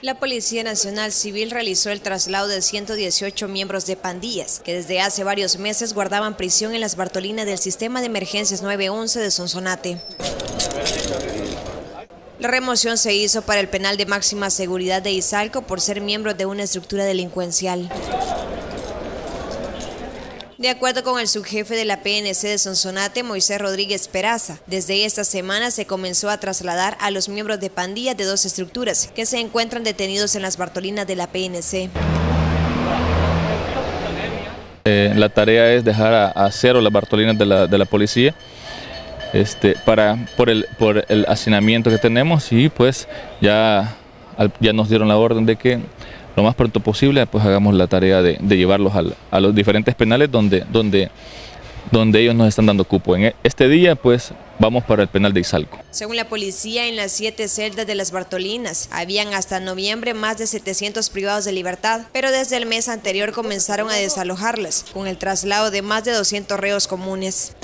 La Policía Nacional Civil realizó el traslado de 118 miembros de pandillas que desde hace varios meses guardaban prisión en las Bartolinas del Sistema de Emergencias 911 de Sonsonate. La remoción se hizo para el penal de máxima seguridad de Izalco por ser miembros de una estructura delincuencial. De acuerdo con el subjefe de la PNC de Sonsonate, Moisés Rodríguez Peraza, desde esta semana se comenzó a trasladar a los miembros de pandillas de dos estructuras que se encuentran detenidos en las Bartolinas de la PNC. La tarea es dejar a cero las Bartolinas de la policía por el hacinamiento que tenemos, y pues ya nos dieron la orden de que lo más pronto posible pues hagamos la tarea de llevarlos a los diferentes penales donde ellos nos están dando cupo. En este día pues vamos para el penal de Izalco. Según la policía, en las 7 celdas de las Bartolinas habían hasta noviembre más de 700 privados de libertad, pero desde el mes anterior comenzaron a desalojarlas, con el traslado de más de 200 reos comunes.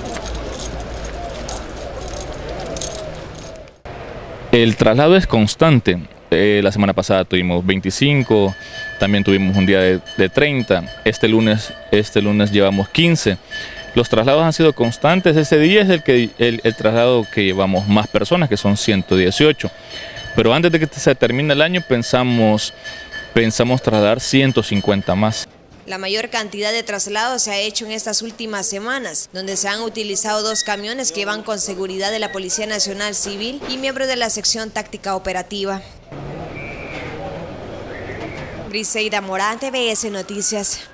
El traslado es constante. La semana pasada tuvimos 25, también tuvimos un día de 30, este lunes llevamos 15. Los traslados han sido constantes. Ese día es el traslado que llevamos más personas, que son 118. Pero antes de que se termine el año pensamos trasladar 150 más. La mayor cantidad de traslados se ha hecho en estas últimas semanas, donde se han utilizado 2 camiones que van con seguridad de la Policía Nacional Civil y miembros de la sección táctica operativa. Briseida Morán, TVS Noticias.